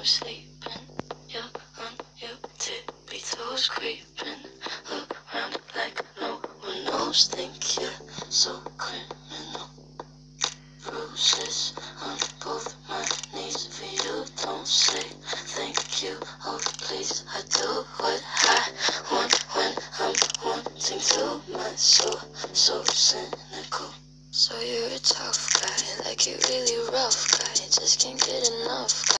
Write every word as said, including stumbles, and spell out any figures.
I'm sleeping. You're on your tippy toes, creeping around like no one knows. Think you're so criminal. Bruises on both my knees for you. Don't say thank you, oh please. I do what I want when I'm wanting to. My soul so cynical. So you're a tough guy, like you're really rough guy, just can't get enough guy.